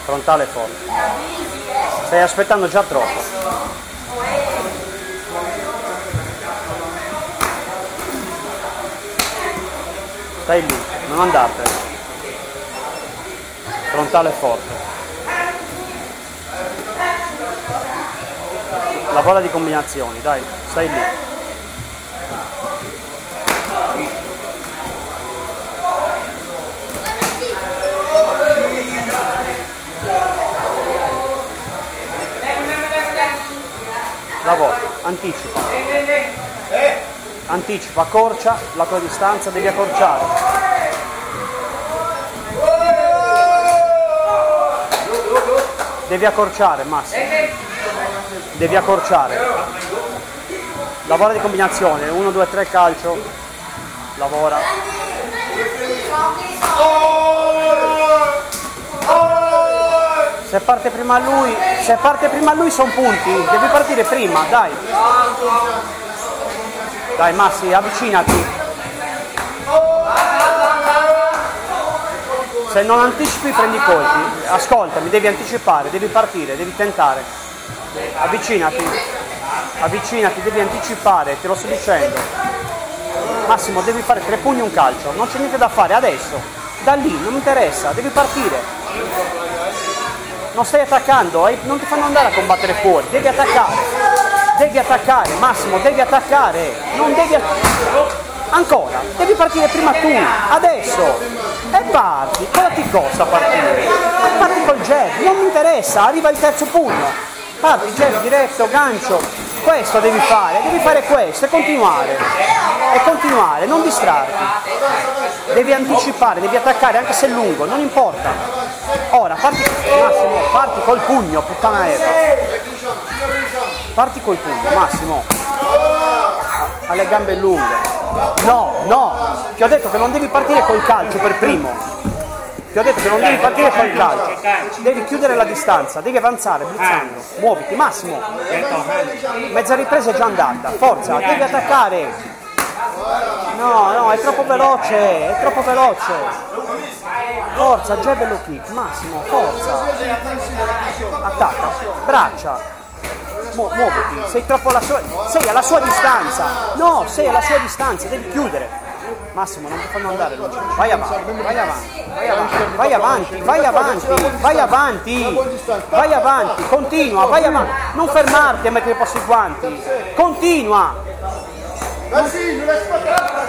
Frontale forte. Stai aspettando già troppo. Stai lì, non andartene. Frontale forte. Lavora di combinazioni, dai, stai lì. Lavora, anticipa. Anticipa, accorcia la tua distanza, devi accorciare. Devi accorciare, Massimo. Devi accorciare. Lavora di combinazione, 1, 2, 3 calcio. Lavora. Se parte prima lui sono punti, devi partire prima, dai. Dai Massi, avvicinati. Se non anticipi prendi i colpi. Ascoltami, devi anticipare, devi partire, devi tentare. Avvicinati. Avvicinati, devi anticipare, te lo sto dicendo. Massimo, devi fare 3 pugni e un calcio, non c'è niente da fare adesso. Da lì, non mi interessa, devi partire. Non stai attaccando, non ti fanno andare a combattere fuori, devi attaccare, Massimo, devi attaccare, non devi ancora, devi partire prima tu, adesso, e parti, cosa ti costa partire? Parti col jab, non mi interessa, arriva il terzo pugno, parti jab diretto, gancio, questo devi fare questo e continuare, non distrarti, devi anticipare, devi attaccare anche se è lungo, non importa. Ora, Massimo, parti col pugno, puttana Eva. Parti col pugno, Massimo. Ha le gambe lunghe. No, ti ho detto che non devi partire col calcio per primo. Ti ho detto che non devi partire col calcio. Devi chiudere la distanza, devi avanzare, blitzando. Muoviti, Massimo. Mezza ripresa è già andata. Forza, devi attaccare. No, è troppo veloce, Forza, jab e low kick, Massimo, forza. Attacca, braccia. Muoviti, sei alla sua distanza. No, sei alla sua distanza, devi chiudere. Massimo, non ti fanno andare, vai avanti, continua, vai avanti. Non fermarti a mettere posto i guanti. Continua.